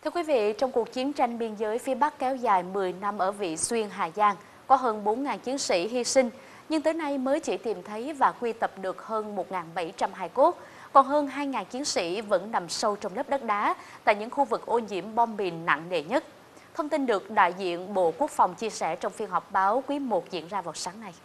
Thưa quý vị, trong cuộc chiến tranh biên giới phía Bắc kéo dài 10 năm ở Vị Xuyên, Hà Giang, có hơn 4.000 chiến sĩ hy sinh, nhưng tới nay mới chỉ tìm thấy và quy tập được hơn 1.700 hài cốt. Còn hơn 2.000 chiến sĩ vẫn nằm sâu trong lớp đất đá tại những khu vực ô nhiễm bom mìn nặng nề nhất. Thông tin được đại diện Bộ Quốc phòng chia sẻ trong phiên họp báo quý 1 diễn ra vào sáng nay.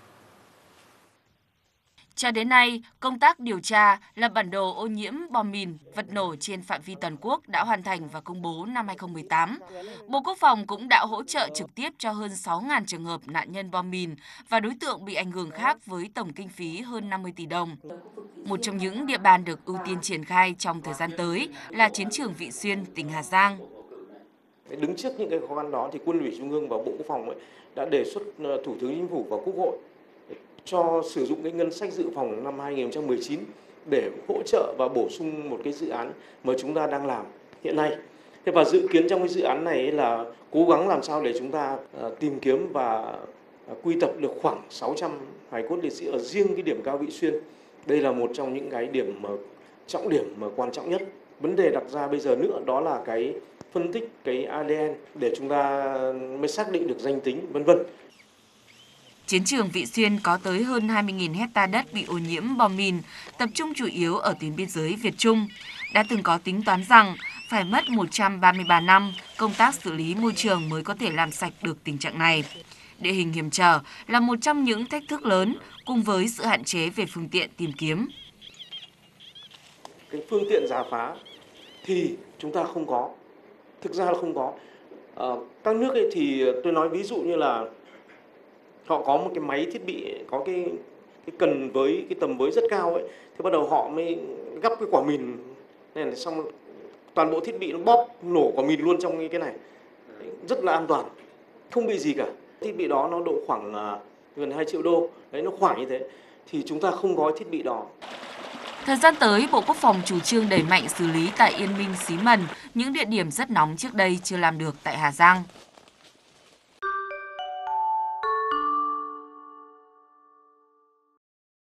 Cho đến nay, công tác điều tra, lập bản đồ ô nhiễm bom mìn, vật nổ trên phạm vi toàn quốc đã hoàn thành và công bố năm 2018. Bộ Quốc phòng cũng đã hỗ trợ trực tiếp cho hơn 6.000 trường hợp nạn nhân bom mìn và đối tượng bị ảnh hưởng khác với tổng kinh phí hơn 50 tỷ đồng. Một trong những địa bàn được ưu tiên triển khai trong thời gian tới là chiến trường Vị Xuyên, tỉnh Hà Giang. Đứng trước những cái khó khăn đó thì Quân ủy Trung ương và Bộ Quốc phòng đã đề xuất Thủ tướng Chính phủ và Quốc hội cho sử dụng cái ngân sách dự phòng năm 2019 để hỗ trợ và bổ sung một cái dự án mà chúng ta đang làm hiện nay. Thế và dự kiến trong cái dự án này là cố gắng làm sao để chúng ta tìm kiếm và quy tập được khoảng 600 hài cốt liệt sĩ ở riêng cái điểm cao Vị Xuyên. Đây là một trong những cái điểm trọng điểm mà quan trọng nhất. Vấn đề đặt ra bây giờ nữa đó là cái phân tích cái ADN để chúng ta mới xác định được danh tính, vân vân. Chiến trường Vị Xuyên có tới hơn 20.000 hecta đất bị ô nhiễm bom mìn, tập trung chủ yếu ở tuyến biên giới Việt-Trung. Đã từng có tính toán rằng phải mất 133 năm công tác xử lý môi trường mới có thể làm sạch được tình trạng này. Địa hình hiểm trở là một trong những thách thức lớn cùng với sự hạn chế về phương tiện tìm kiếm. Cái phương tiện rà phá thì chúng ta không có, thực ra là không có. Các nước ấy thì tôi nói ví dụ như là họ có một cái máy thiết bị có cái cần với cái tầm với rất cao ấy, thì bắt đầu họ mới gắp cái quả mìn này xong toàn bộ thiết bị nó bóp nổ quả mìn luôn trong cái này, rất là an toàn, không bị gì cả. Thiết bị đó nó độ khoảng gần 2 triệu đô, đấy nó khoảng như thế, thì chúng ta không có thiết bị đó. Thời gian tới, Bộ Quốc phòng chủ trương đẩy mạnh xử lý tại Yên Minh, Xí Mần, những địa điểm rất nóng trước đây chưa làm được tại Hà Giang.